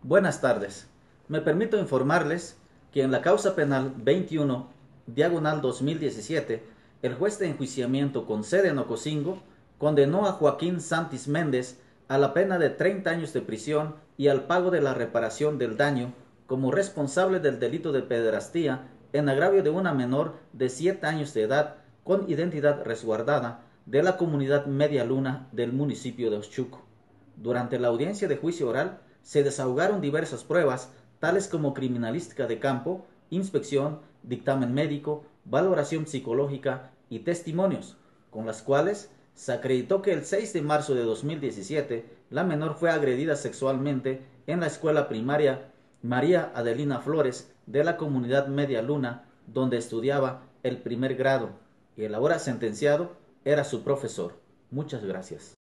Buenas tardes. Me permito informarles que en la causa penal 21, diagonal 2017, el juez de enjuiciamiento con sede en Ocosingo condenó a Joaquín Santis Méndez a la pena de 30 años de prisión y al pago de la reparación del daño como responsable del delito de pederastía en agravio de una menor de 7 años de edad con identidad resguardada de la comunidad Media Luna del municipio de Oxchuco. Durante la audiencia de juicio oral se desahogaron diversas pruebas, tales como criminalística de campo, inspección, dictamen médico, valoración psicológica y testimonios, con las cuales se acreditó que el 6 de marzo de 2017 la menor fue agredida sexualmente en la escuela primaria María Adelina Flores de la comunidad Media Luna, donde estudiaba el primer grado, y el ahora sentenciado era su profesor. Muchas gracias.